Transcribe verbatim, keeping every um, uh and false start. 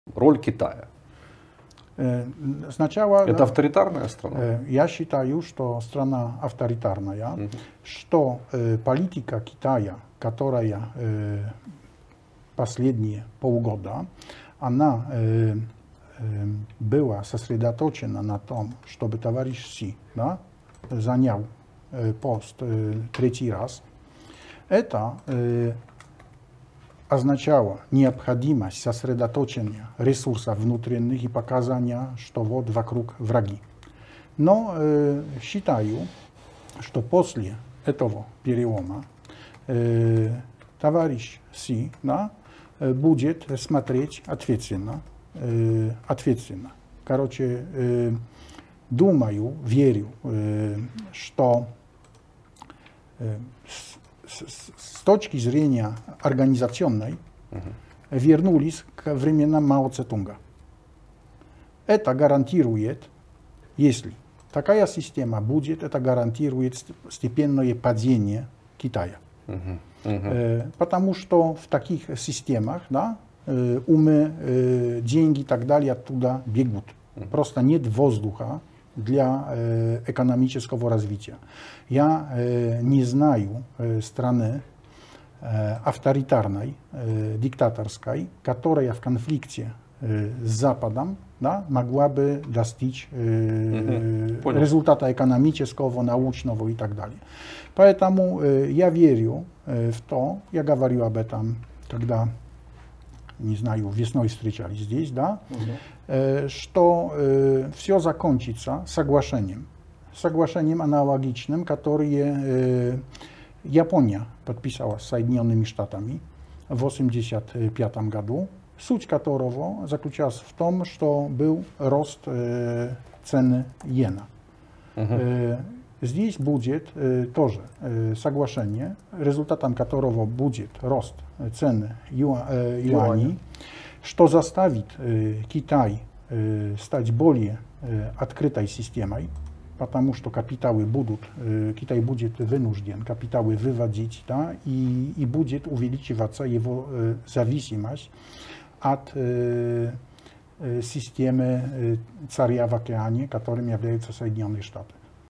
Роль Китая. Сначала, это авторитарная страна? Я считаю, что страна авторитарная, угу. что э, политика Китая, которая э, последние полгода, она э, э, была сосредоточена на том, чтобы товарищ Си, да, занял э, пост э, третий раз. Это э, означало необходимость сосредоточения ресурсов внутренних и показания, что вот вокруг враги. Но э, считаю, что после этого перелома э, товарищ Си, да, будет смотреть ответственно. Э, ответственно. Короче, э, думаю, верю, э, что э, с, с точки зрения организационной uh-huh. вернулись к временам Мао Цзэдунга. Это гарантирует, если такая система будет, это гарантирует степенное падение Китая. Uh-huh. Uh-huh. Э, потому что в таких системах, да, э, умы, э, деньги и так далее оттуда бегут. Uh-huh. Просто нет воздуха для э, экономического развития. Я э, не знаю э, страны э, авторитарной, э, диктаторской, которая в конфликте э, с Западом, да, могла бы достичь э, угу. результата экономического, научного и так далее. Поэтому э, я верю э, в то, я говорю об этом, когда, не знаю, весной встречались здесь, да, угу. э, что э, все закончится соглашением. Соглашением аналогичным, которое э, Япония подписала с Соединенными Штатами в восемьдесят пятом году, суть которого заключалась в том, что был рост э, цены иена. Uh-huh. э, здесь будет э, тоже э, соглашение, результатом которого будет рост цены юа, э, юаней, что заставит э, Китай э, стать более э, открытой системой, потому что капиталы будут, э, Китай будет вынужден капиталы выводить, да, и, и будет увеличиваться его э, зависимость от э, э, системы э, царя в океане, которым являются Соединенные Штаты.